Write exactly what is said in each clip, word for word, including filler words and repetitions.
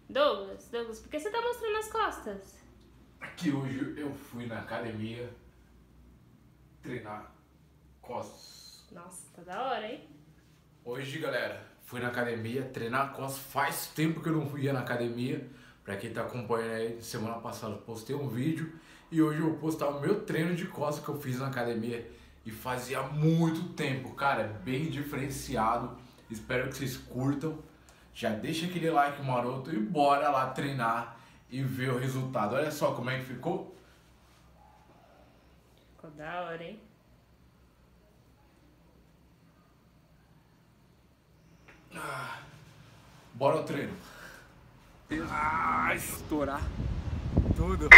Douglas, Douglas, por que você tá mostrando as costas? Que hoje eu fui na academia treinar costas. Nossa, tá da hora, hein? Hoje, galera, fui na academia treinar costas. Faz tempo que eu não ia na academia. Pra quem tá acompanhando aí, semana passada eu postei um vídeo e hoje eu vou postar o meu treino de costas que eu fiz na academia e fazia muito tempo, cara, é bem diferenciado. Espero que vocês curtam. Já deixa aquele like maroto e bora lá treinar e ver o resultado. Olha só como é que ficou. Ficou da hora, hein? Ah, bora ao treino. Ah, estourar tudo.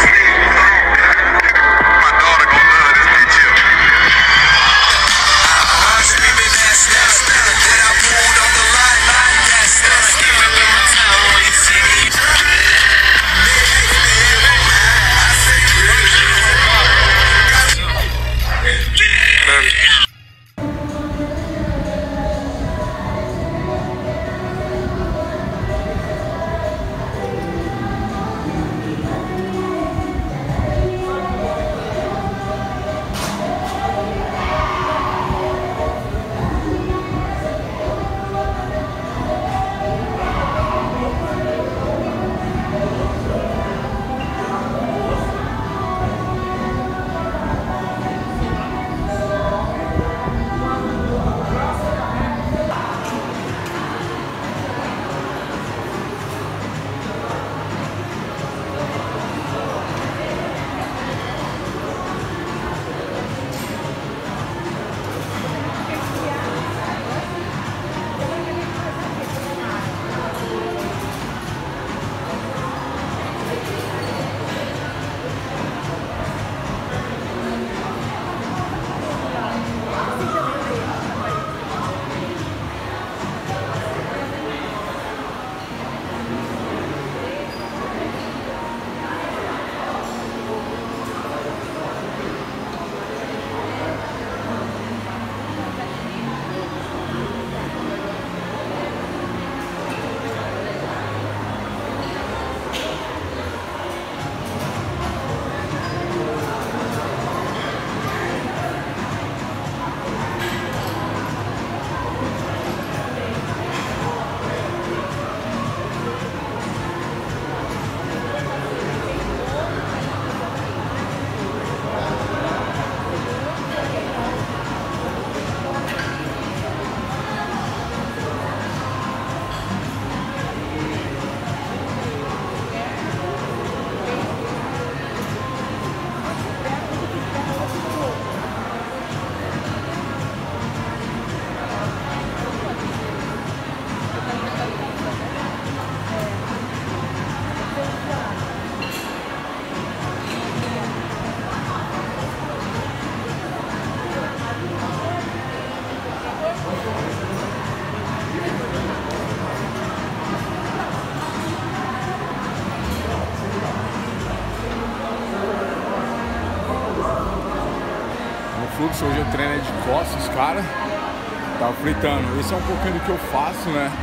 Fluxo, hoje eu treino de costas, cara. Tava fritando. Esse é um pouquinho do que eu faço, né?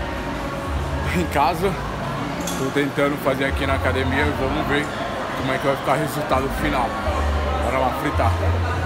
Em casa. Tô tentando fazer aqui na academia e vamos ver como é que vai ficar o resultado final. Bora lá, fritar.